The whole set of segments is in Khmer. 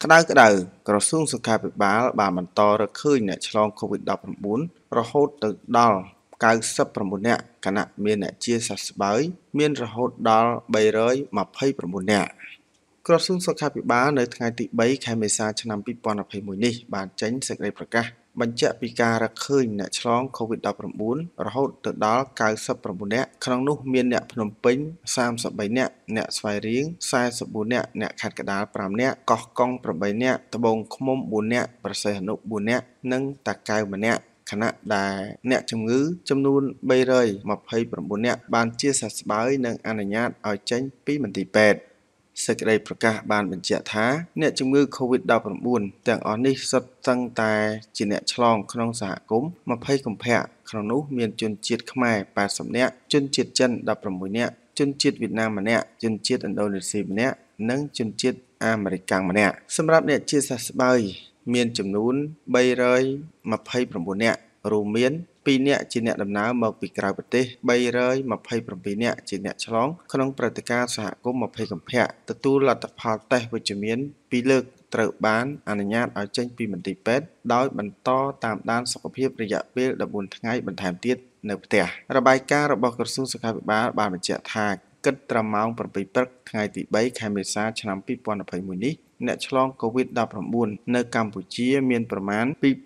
ក្តៅក្រសួងសុខាភិបាលបានបន្តរកឃើញអ្នកឆ្លង COVID-19 រហូតទៅដល់99 នាក់ខណៈមានអ្នកជាសះស្បើយមានរហូតដល់329នាក់ក្រសួងសុខាភិបាលនៅថ្ងៃទី3ខែមេសាឆ្នាំ2021នេះបានចេញសេចក្តីប្រកាសបញ្ជាក់ពីការរកឃើញអ្នកឆ្លង COVID-19 រហូតទៅដល់99នាក់ក្នុងនោះមានអ្នកភ្នំពេញ33នាក់អ្នកស្វាយរៀង44នាក់អ្នកខេត្តកណ្ដាល5នាក់កោះកុង8នាក់ត្បូងឃ្មុំ4នាក់ប្រសេះអនុ4នាក់និងតាកែវ1នាក់ខណៈដែលអ្នកជំងឺចំនួន329នាក់បានជាសះស្បើយនិងអនុញ្ញាតឲ្យចេញពីមន្ទីរពេទ្យសេចក្តីប្រកាសបានបញ្ជាក់ថាអ្នកជំងឺ COVID-19 ទាំងអស់នេះសុទ្ធសឹងតែជាអ្នកឆ្លងក្នុងសហគមន៍20កុម្ភៈក្នុងនោះមានជនជាតិខ្មែរ80នាក់ជនជាតិចិន16នាក់ជនជាតិវៀតណាមម្នាក់ជនជាតិឥណ្ឌូនេស៊ីម្នាក់និងជនជាតិអាមេរិកម្នាក់សម្រាប់អ្នកជាសះស្បើយមានចំនួន329នាក់រួមមាន2នាក់ជាអ្នកដំណើរមកពីក្រៅប្រទេស327នាក់ជាអ្នកឆ្លងក្នុងព្រឹត្តិការណ៍សហគមន៍20កុម្ភៈទទួលលទ្ធផលតេស្តវិជ្ជមាន2លើកត្រូវបានអនុញ្ញាតឲ្យចេញពីមន្ទីរពេទ្យដោយបន្តតាមដានសុខភាពរយៈពេល14ថ្ងៃបន្ថែមទៀតនៅផ្ទះរបាយការណ៍របស់ក្រសួងសុខាភិបាលបានបញ្ជាក់ថាគិតត្រឹមម៉ោង7ព្រឹកថ្ងៃទី3ខែមេសាឆ្នាំ2021នេះអ្នកឆ្លង COVID-19 នៅកម្ពុជាមានប្រមាណ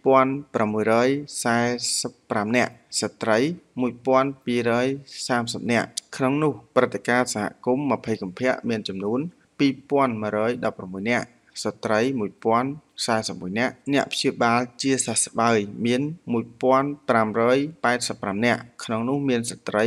2645នាក់ស្ត្រី1230នាក់ក្នុងនោះព្រឹត្តិការណ៍សហគមន៍20កុម្ភៈមានចំនួន2116នាក់ស្ត្រី1041នាក់អ្នកព្យាបាលជាសះស្បើយមាន1585នាក់ក្នុងនោះមានស្ត្រី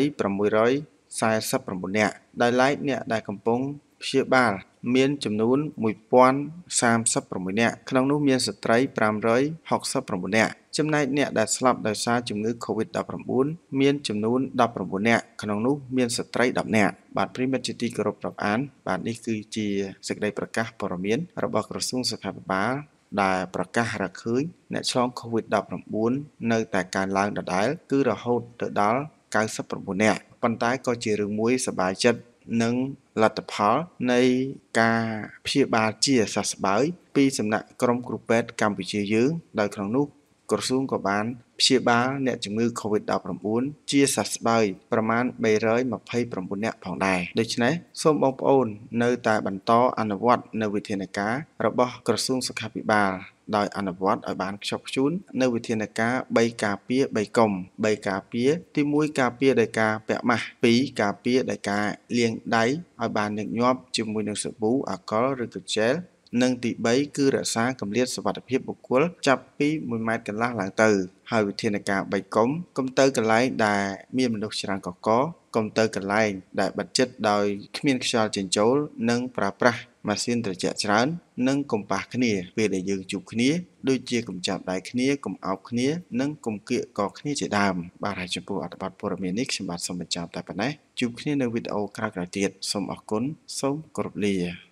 649នាក់ដោយឡែកអ្នកដែលកំពុងព្យាបាលមានចំនួន1036នាក់ក្នុងនោះមានស្ត្រី569នាក់ចំណែកអ្នកដែលស្លាប់ដោយសារជំងឺ COVID-19 មានចំនួន19នាក់ក្នុងនោះមានស្ត្រី10នាក់បាទប្រិមិត្តជាទីគោរពរាប់អានបាទនេះគឺជាសេចក្តីប្រកាសព័ត៌មានរបស់ក្រសួងសុខាភិបាលដែលប្រកាសរកឃើញអ្នកឆ្លង COVID-19 នៅតែកើនឡើងដដែលគឺរហូតទៅដល់99នាក់ប៉ុន្តែក៏ជារឿងមួយសប្បាយចិត្តនិងលទ្ធផលនៃការព្យាបាលជាសះស្បើយពីសំណាក់ក្រុមគ្រូពេទ្យកម្ពុជាយើងដោយក្នុងនោះក្រសួងក៏បានព្យាបាលអ្នកជំងឺ COVID-19 ជាសះស្បើយប្រមាណ329នាក់ផងដែរដូច្នេះសូមបងប្អូននៅតែបន្តអនុវត្តនៅវិធានការរបស់ក្រសួងសុខាភិបាលដោយអនុវត្តឲ្យបានខ្ជាប់ខ្ជួននៅវិធានការ3ការពារ3កុំ3ការពារទី1ការពារដោយការពាក់ម៉ាស់2ការពារដោយការលាងដៃឲ្យបានញឹកញាប់ជាមួយនឹងសាប៊ូអាល់កុលឬក៏ជែលនិងទី3គឺរក្សាកម្រិតសុវត្ថិភាពបុគ្គលចាប់ពី1ម៉ែត្រកន្លះឡើងទៅហើយវិធានការ3កុំកុំទៅកន្លែងដែលមានមនុស្សច្រើនកកកុំទៅកន្លែងដែលបិទជិតដោយគ្មានខ្យល់ចេញចូលនិងប្រើប្រាស់ម៉ាស៊ីនត្រជាក់ច្រើននិងកុំប៉ះគ្នាពេលដែលយើងជួបគ្នាដូចជាកុំចាប់ដៃគ្នាកុំអោបគ្នានិងកុំគៀកកគ្នាជាដើមបាទហើយចំពោះអត្ថបទព័ត៌មាននេះខ្ញុំបាទសូមបញ្ចប់តែប៉ុណ្ណេះជួបគ្នានៅវីដេអូក្រោយៗទៀតសូមអរគុណសូមគោរពលា